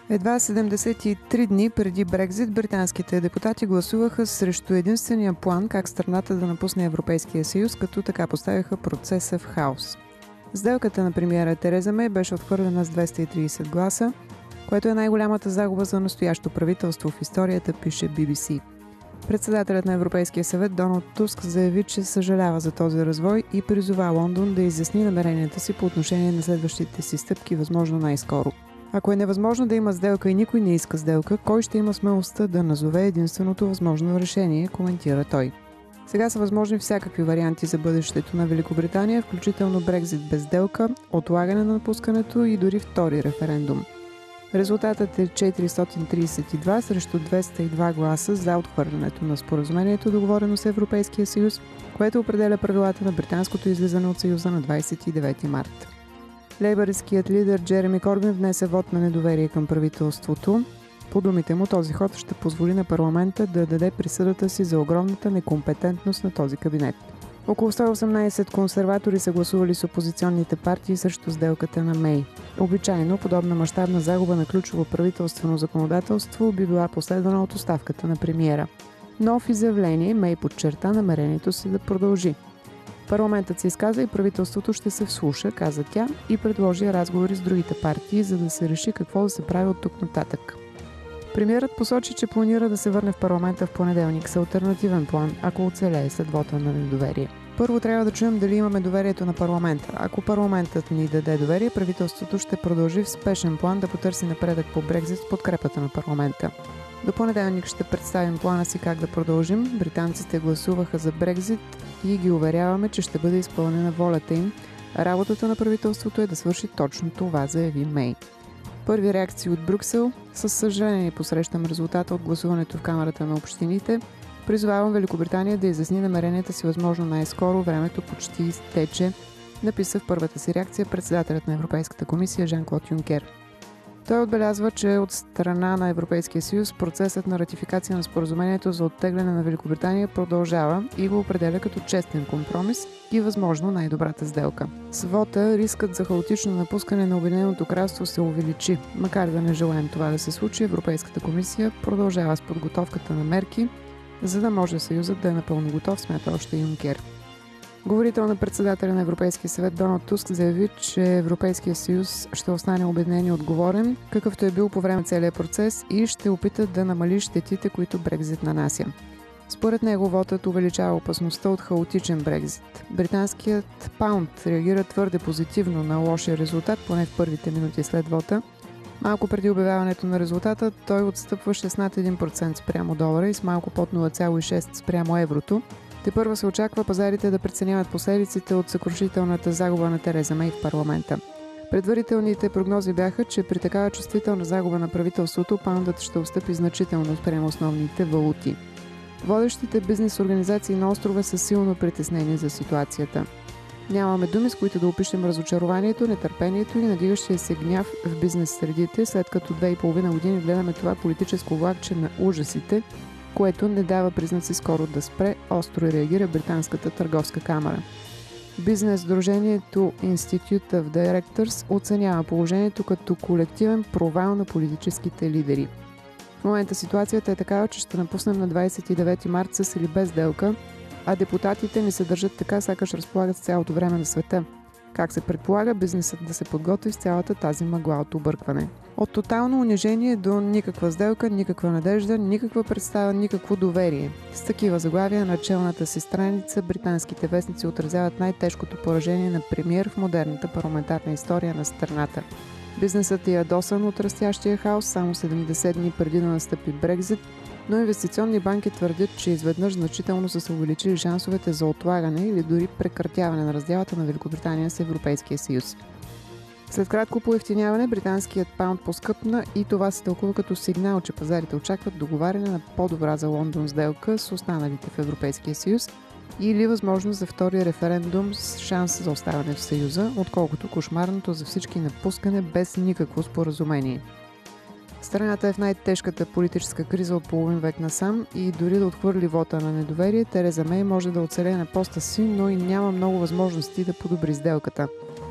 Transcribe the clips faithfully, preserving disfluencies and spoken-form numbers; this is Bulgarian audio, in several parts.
Едва седемдесет и три дни преди Брекзит, британските депутати гласуваха срещу единствения план как страната да напусне Европейския съюз, като така поставиха процеса в хаос. Сделката на премиера Тереза Мей беше отхвърлена с двеста и тридесет гласа, което е най-голямата загуба за настоящо правителство в историята, пише Би Би Си. Председателят на Европейския съвет Доналд Туск заяви, че съжалява за този развой и призова Лондон да изясни намеренията си по отношение на следващите си стъпки възможно най-скоро. Ако е невъзможно да има сделка и никой не иска сделка, кой ще има смелостта да назове единственото възможно решение, коментира той. Сега са възможни всякакви варианти за бъдещето на Великобритания, включително Брекзит без сделка, отлагане на напускането и дори втори референдум. Резултатът е четиристотин тридесет и два срещу двеста и два гласа за отхвърлянето на споразумението, договорено с Европейския съюз, което определя правилата на британското излизане от съюза на двадесет и девети март. Лейбъристският лидер Джереми Корбин внесе вод на недоверие към правителството. По думите му, този ход ще позволи на парламента да даде присъдата си за огромната некомпетентност на този кабинет. Около сто и осемнадесет консерватори са гласували с опозиционните партии срещу сделката на Мей. Обичайно, подобна мащабна загуба на ключово правителствено законодателство би била последвана от оставката на премиера. Но в изявление Мей подчерта намерението си да продължи. Парламентът се изказа и правителството ще се вслуша, каза тя, и предложи разговори с другите партии, за да се реши какво да се прави от тук нататък. Премиерът посочи, че планира да се върне в парламента в понеделник с алтернативен план, ако оцелее след вота на недоверие. Първо трябва да чуем дали имаме доверието на парламента. Ако парламентът ни даде доверие, правителството ще продължи в спешен план да потърси напредък по Брекзит с подкрепата на парламента. До понеделник ще представим плана си как да продължим. Британците гласуваха за Брекзит и ги уверяваме, че ще бъде изпълнена волята им. Работата на правителството е да свърши точно това, заяви Мей. Първи реакции от Брюксел. Със съжаление посрещам резултата от гласуването в Камарата на общините. Призовавам Великобритания да изясни намеренията си възможно най-скоро, времето почти изтече, написа в първата си реакция председателят на Европейската комисия Жан-Клод Юнкер. Той отбелязва, че от страна на Европейския съюз процесът на ратификация на споразумението за оттегляне на Великобритания продължава и го определя като честен компромис и възможно най-добрата сделка. С вота рискът за хаотично напускане на Обединеното кралство се увеличи. Макар да не желаем това да се случи, Европейската комисия продължава с подготовката на мерки, за да може съюзът да е напълно готов, смята още Юнкер. Говорител на председателя на Европейския съвет Доналд Туск заяви, че Европейския съюз ще остане обединен и отговорен, какъвто е бил по време на целия процес, и ще опита да намали щетите, които Брекзит нанася. Според него вотът увеличава опасността от хаотичен Брекзит. Британският паунд реагира твърде позитивно на лошия резултат, поне в първите минути след вота. Малко преди обявяването на резултата той отстъпваше с над един процент спрямо долара и с малко под нула цяло и шест спрямо еврото. Тепърва се очаква пазарите да преценяват последиците от съкрушителната загуба на Тереза Мей в парламента. Предварителните прогнози бяха, че при такава чувствителна загуба на правителството паундът ще отстъпи значително спрямо основните валути. Водещите бизнес организации на острова са силно притеснени за ситуацията. Нямаме думи, с които да опишем разочарованието, нетърпението и надигащия се гняв в бизнес средите, след като две и половина години гледаме това политическо влакче на ужасите, което не дава признаци скоро да спре, остро реагира Британската търговска камара. Бизнес сдружението Institute of Directors оценява положението като колективен провал на политическите лидери. В момента ситуацията е такава, че ще напуснем на двадесет и девети март с или без сделка, а депутатите ни се държат така, сякаш разполагат с цялото време на света. Как се предполага бизнесът да се подготви с цялата тази мъгла от объркване. От тотално унижение до никаква сделка, никаква надежда, никаква представа, никакво доверие. С такива заглавия на челната си страница британските вестници отразяват най-тежкото поражение на премиер в модерната парламентарна история на страната. Бизнесът е ядосан от растящия хаос само седемдесет дни преди да настъпи Брекзит, но инвестиционни банки твърдят, че изведнъж значително са се увеличили шансовете за отлагане или дори прекратяване на разделата на Великобритания с Европейския съюз. След кратко поевтиняване, британският паунд поскъпна и това се тълкува като сигнал, че пазарите очакват договаряне на по-добра за Лондон сделка с останалите в Европейския съюз или възможност за втори референдум с шанс за оставане в съюза, отколкото кошмарното за всички напускане без никакво споразумение. Страната е в най-тежката политическа криза от половин век насам и дори да отхвърли вота на недоверие, Тереза Мей може да оцелее на поста си, но и няма много възможности да подобри сделката.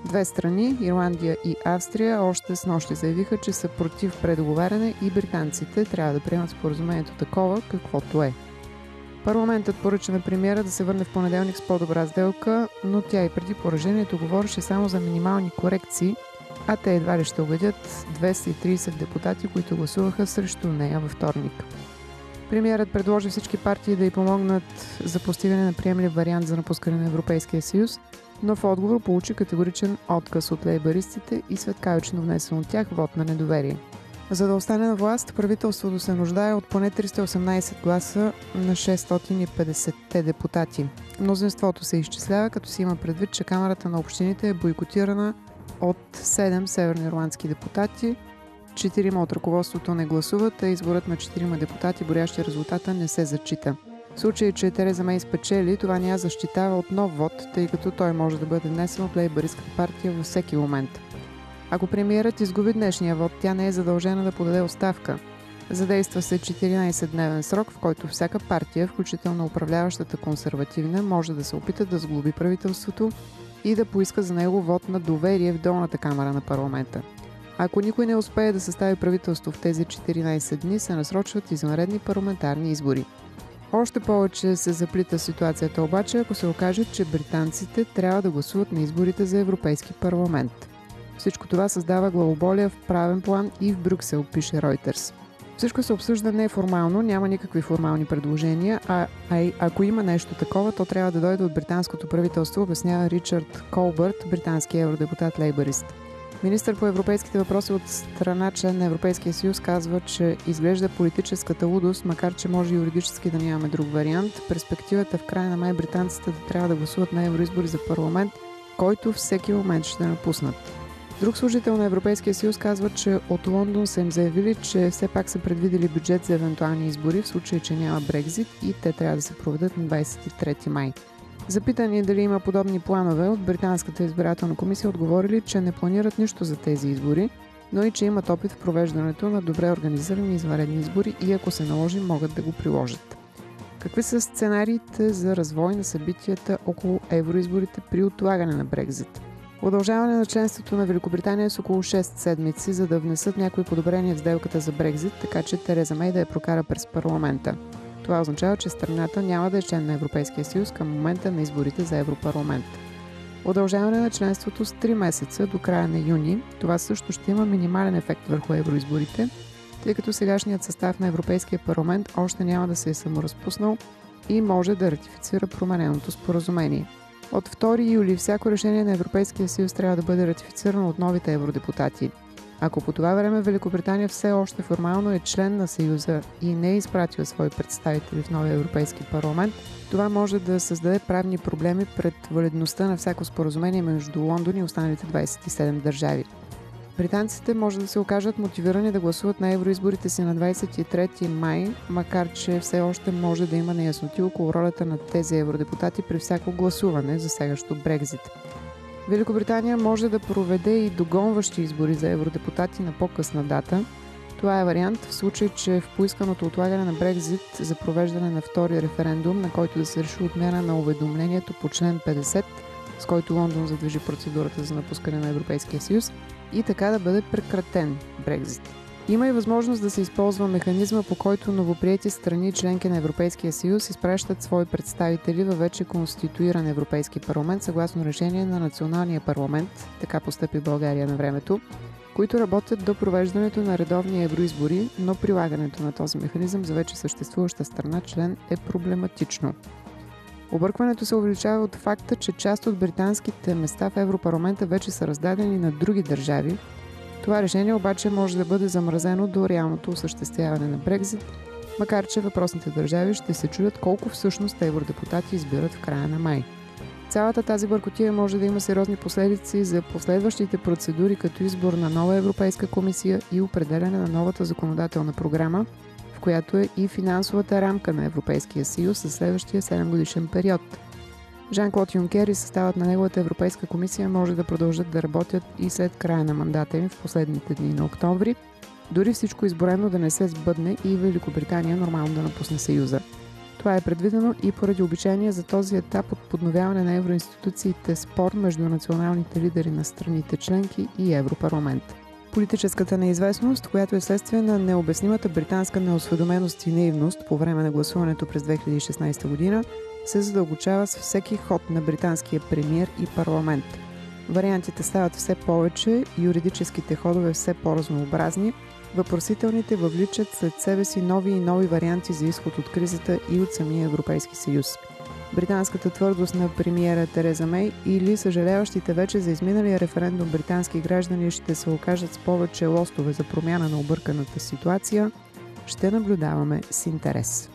Две страни, Ирландия и Австрия, още снощи заявиха, че са против предоговаряне и британците трябва да приемат споразумението такова, каквото е. Парламентът поръча на премиера да се върне в понеделник с по-добра сделка, но тя и преди поражението говореше само за минимални корекции, а те едва ли ще убедят двеста и тридесет депутати, които гласуваха срещу нея във вторник. Премиерът предложи всички партии да й помогнат за постигане на приемлив вариант за напускане на Европейския съюз, но в отговор получи категоричен отказ от лейбаристите и светкавично внесен от тях вод на недоверие. За да остане на власт, правителството се нуждае от поне триста и осемнадесет гласа на шестстотин и петдесет депутати. Мнозинството се изчислява, като си има предвид, че Камарата на общините е бойкотирана от седем северноирландски депутати, четирима от ръководството не гласуват, а изборът на четирима депутати, борящи резултата, не се зачита. В случай, че Тереза Мей спечели, това няма защитава от нов вод, тъй като той може да бъде внесен от лейбъристската партия във всеки момент. Ако премиерът изгуби днешния вод, тя не е задължена да подаде оставка. Задейства се четиринадесетдневен срок, в който всяка партия, включително управляващата консервативна, може да се опита да сглоби правителството и да поиска за него вод на доверие в долната камара на парламента. Ако никой не успее да състави правителство в тези четиринадесет дни, се насрочват извънредни парламентарни избори. Още повече се заплита ситуацията обаче, ако се окаже, че британците трябва да гласуват на изборите за Европейски парламент. Всичко това създава главоболие в правен план и в Брюксел, пише Reuters. Всичко се обсъжда неформално, няма никакви формални предложения, а, а ако има нещо такова, то трябва да дойде от британското правителство, обяснява Ричард Колбърт, британски евродепутат лейбърист. Министър по европейските въпроси от страна член на Европейския съюз казва, че изглежда политическата лудост, макар че може юридически да нямаме друг вариант, перспективата в края на май британците да трябва да гласуват на евроизбори за парламент, който всеки момент ще напуснат. Друг служител на Европейския съюз казва, че от Лондон са им заявили, че все пак са предвидели бюджет за евентуални избори в случай, че няма Брекзит и те трябва да се проведат на двадесет и трети май. Запитани дали има подобни планове, от Британската избирателна комисия отговорили, че не планират нищо за тези избори, но и че имат опит в провеждането на добре организирани извънредни избори и ако се наложи, могат да го приложат. Какви са сценариите за развой на събитията около евроизборите при отлагане на Брекзит? Удължаване на членството на Великобритания с около шест седмици, за да внесат някои подобрения в сделката за Брекзит, така че Тереза Мей да я прокара през парламента. Това означава, че страната няма да е член на Европейския съюз към момента на изборите за Европарламент. Удължаване на членството с три месеца до края на юни, това също ще има минимален ефект върху евроизборите, тъй като сегашният състав на Европейския парламент още няма да се е саморазпуснал и може да ратифицира промененото споразумение. От втори юли всяко решение на Европейския съюз трябва да бъде ратифицирано от новите евродепутати. Ако по това време Великобритания все още формално е член на Съюза и не е изпратила свои представители в новия Европейски парламент, това може да създаде правни проблеми пред валидността на всяко споразумение между Лондон и останалите двадесет и седем държави. Британците може да се окажат мотивирани да гласуват на евроизборите си на двадесет и трети май, макар че все още може да има неясноти около ролята на тези евродепутати при всяко гласуване, засягащо Брекзит. Великобритания може да проведе и догонващи избори за евродепутати на по-късна дата. Това е вариант в случай, че в поисканото отлагане на Брекзит за провеждане на втори референдум, на който да се реши отмяна на уведомлението по член петдесет, с който Лондон задвижи процедурата за напускане на Европейския съюз, и така да бъде прекратен Брекзит. Има и възможност да се използва механизма, по който новоприети страни, членки на Европейския съюз, изпращат свои представители във вече конституиран Европейски парламент, съгласно решение на Националния парламент, така постъпи България на времето, които работят до провеждането на редовни евроизбори, но прилагането на този механизъм за вече съществуваща страна член е проблематично. Объркването се увеличава от факта, че част от британските места в Европарламента вече са раздадени на други държави. Това решение обаче може да бъде замразено до реалното осъществяване на Брекзит, макар че въпросните държави ще се чудят колко всъщност евродепутати избират в края на май. Цялата тази бъркотия може да има сериозни последици за последващите процедури, като избор на нова Европейска комисия и определяне на новата законодателна програма, в която е и финансовата рамка на Европейския съюз за следващия седемгодишен период. Жан-Клод Юнкер и съставът на неговата Европейска комисия може да продължат да работят и след края на мандата им в последните дни на октомври, дори всичко изборено да не се сбъдне и Великобритания нормално да напусне Съюза. Това е предвидено и поради обичайния за този етап от подновяване на евроинституциите спор между националните лидери на страните членки и Европарламент. Политическата неизвестност, която е следствие на необяснимата британска неосведоменост и наивност по време на гласуването през две хиляди и шестнадесета година, се задълбочава с всеки ход на британския премиер и парламент. Вариантите стават все повече, юридическите ходове все по-разнообразни, въпросителните въвличат след себе си нови и нови варианти за изход от кризата и от самия Европейски съюз. Британската твърдост на премиера Тереза Мей или съжаляващите вече за изминалия референдум британски граждани ще се окажат с повече лостове за промяна на обърканата ситуация, ще наблюдаваме с интерес.